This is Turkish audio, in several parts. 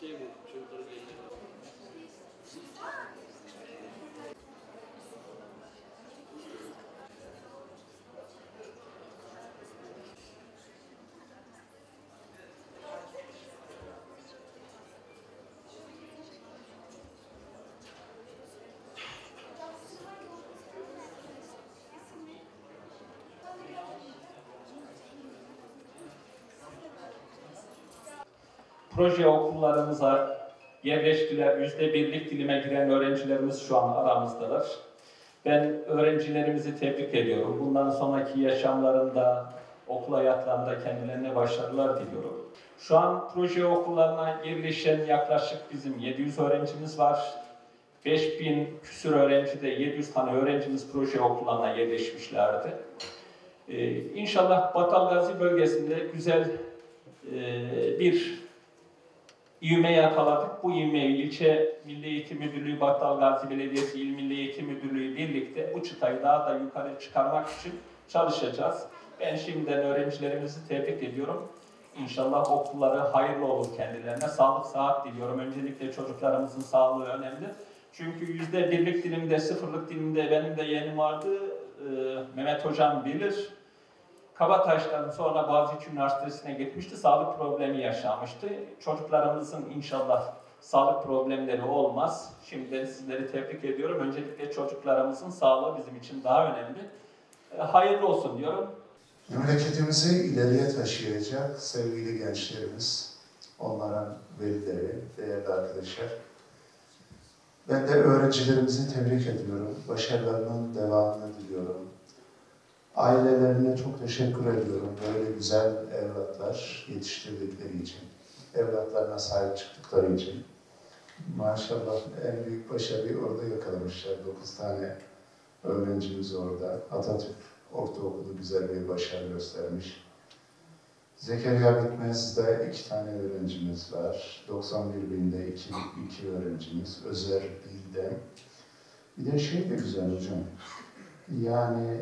Proje okullarımıza yerleştiler. %1'lik dilime giren öğrencilerimiz şu an aramızdalar. Ben öğrencilerimizi tebrik ediyorum. Bundan sonraki yaşamlarında, okul hayatlarında kendilerine başarılar diliyorum. Şu an proje okullarına yerleşen yaklaşık bizim 700 öğrencimiz var. 5000 küsur öğrencide 700 tane öğrencimiz proje okullarına yerleşmişlerdi. İnşallah Battalgazi bölgesinde güzel bir ivme yakaladık. Bu ivmeyi ilçe Milli Eğitim Müdürlüğü, Battalgazi Belediyesi İl Milli Eğitim Müdürlüğü birlikte bu çıtayı daha da yukarı çıkarmak için çalışacağız. Ben şimdiden öğrencilerimizi tebrik ediyorum. İnşallah okulları hayırlı olur kendilerine. Sağlık, sıhhat diliyorum. Öncelikle çocuklarımızın sağlığı önemli. Çünkü %1'lik dilimde, 0'lık dilimde benim de yeğenim vardı. Mehmet Hocam bilir. Kabataş'tan sonra Boğaziçi Üniversitesi'ne gitmişti, sağlık problemi yaşamıştı. Çocuklarımızın inşallah sağlık problemleri olmaz. Şimdiden sizleri tebrik ediyorum. Öncelikle çocuklarımızın sağlığı bizim için daha önemli. Hayırlı olsun diyorum. Memleketimizi ileriye taşıyacak sevgili gençlerimiz, onların velileri, değerli arkadaşlar. Ben de öğrencilerimizi tebrik ediyorum. Başarılarının devamını diliyorum. Ailelerine çok teşekkür ediyorum. Böyle güzel evlatlar yetiştirdikleri için, evlatlarına sahip çıktıkları için. Maşallah en büyük başarıyı orada yakalamışlar. 9 tane öğrencimiz orada. Atatürk Ortaokulu güzel bir başarı göstermiş. Zekeriya Bitmez'de 2 tane öğrencimiz var. 91 binde 2 öğrencimiz. Özer Bil'de. Bir de şey de güzel hocam. Yani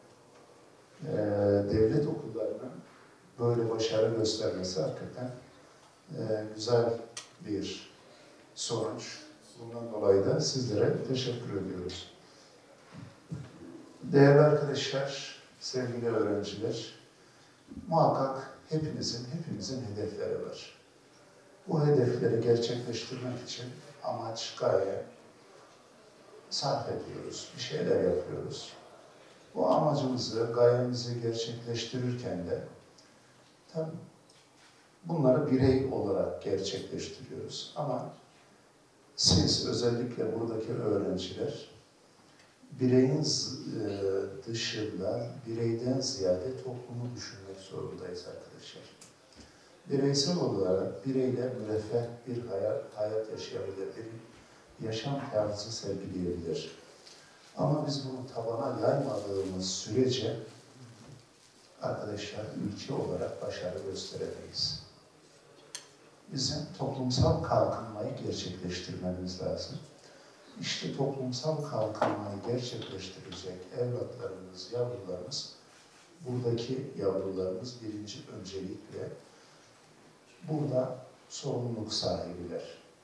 devlet okullarının böyle başarı göstermesi hakikaten güzel bir sonuç. Bundan dolayı da sizlere teşekkür ediyoruz. Değerli arkadaşlar, sevgili öğrenciler, muhakkak hepimizin hedefleri var. Bu hedefleri gerçekleştirmek için amaç, gaye sarf ediyoruz, bir şeyler yapıyoruz. Bu amacımızı, gayemizi gerçekleştirirken de tabii bunları birey olarak gerçekleştiriyoruz. Ama siz özellikle buradaki öğrenciler bireyin dışında, bireyden ziyade toplumu düşünmek zorundayız arkadaşlar. Bireysel olarak bireyle müreffeh bir hayat yaşayabilir, bir yaşam tarzı sergileyebilir. Ama biz bunu tabana yaymadığımız sürece arkadaşlar ülke olarak başarı gösteremeyiz. Bizim toplumsal kalkınmayı gerçekleştirmemiz lazım. İşte toplumsal kalkınmayı gerçekleştirecek evlatlarımız, yavrularımız, buradaki yavrularımız birinci öncelikle burada sorumluluk sahibiler.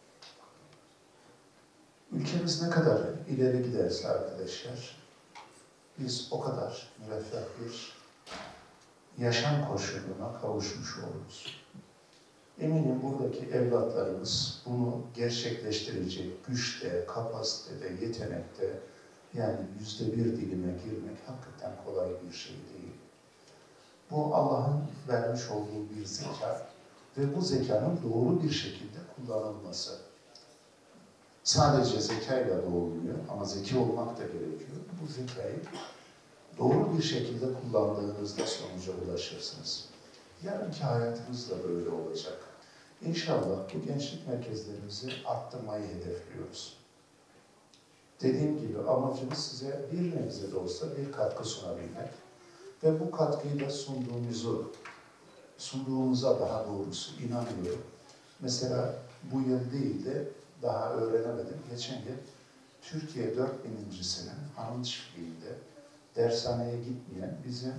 Ülkemiz ne kadar ileri giderse arkadaşlar, biz o kadar müreffeh bir yaşam koşuluna kavuşmuş oluruz. Eminim buradaki evlatlarımız bunu gerçekleştirecek güçte, kapasitede, yetenekte, yani %1 dilime girmek hakikaten kolay bir şey değil. Bu Allah'ın vermiş olduğu bir zeka ve bu zekanın doğru bir şekilde kullanılması. Sadece zekayla doğulmuyor ama zeki olmak da gerekiyor. Bu zekayı doğru bir şekilde kullandığınızda sonuca ulaşırsınız. Yarınki hayatınız da böyle olacak. İnşallah bu gençlik merkezlerimizi arttırmayı hedefliyoruz. Dediğim gibi amacımız size bir nebze de olsa bir katkı sunabilmek ve bu katkıyı da sunduğumuza daha doğrusu inanıyorum. Mesela bu yıl değil de daha öğrenemedim. Geçen yıl Türkiye 4000.'sinin hanım çiftliğinde dershaneye gitmeyen bizim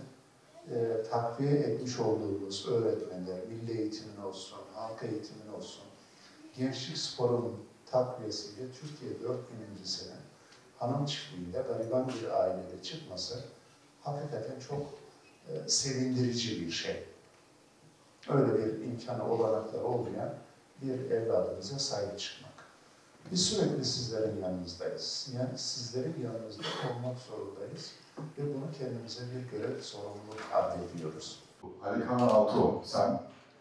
takviye etmiş olduğumuz öğretmenler, milli eğitimin olsun, halk eğitimin olsun, gençlik sporunun takviyesiyle Türkiye 4000.sinin hanım çiftliğinde gariban bir ailede çıkması hakikaten çok sevindirici bir şey. Öyle bir imkanı, olanakları olmayan bir evladımıza sahip çıkmak. Biz sürekli sizlerin yanınızdayız. Yani sizlerin yanınızda olmak zorundayız. Ve bunu kendimize bir görev, sorumluluk addediyoruz. Ali Kaan Altuğ, sen.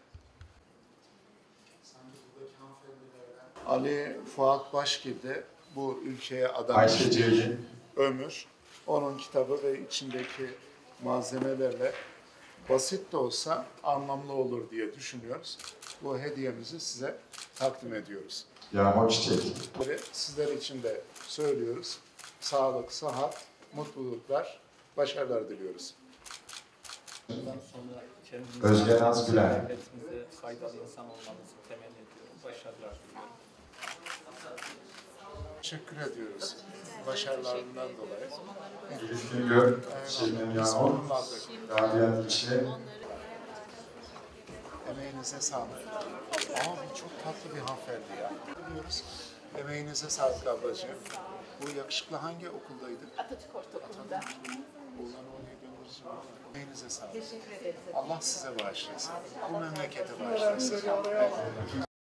Ali Fuat Başgil de bu ülkeye Ayşe adamış Cevdi. ömür. Onun kitabı ve içindeki malzemelerle basit de olsa anlamlı olur diye düşünüyoruz. Bu hediyemizi size takdim ediyoruz. Yağmur Çiçek. Böyle sizler için de söylüyoruz. Sağlık, sıhhat, mutluluklar, başarılar diliyoruz. Bundan sonra kendinize, Özgen Azgülen. devletimize faydalı insan olmanızı temenni ediyorum. Başarılar diliyorum. Teşekkür ediyoruz başarılarından dolayı. Elif Güngör, Şebnem Biz Yağmur, onunla aldık. Rabia Dikşe. Emeğinize sağlık. Abi çok tatlı bir hanımefendi ya. Biliyoruz. Emeğinize sağlık ablacığım. Bu yakışıklı hangi okuldaydı? Atatürk Ortaokulu'nda. Oğlanı oraya göndereceğim. Emeğinize sağlık. Teşekkür ederiz. Allah size bağışlasın. Bu memlekete bağışlasın.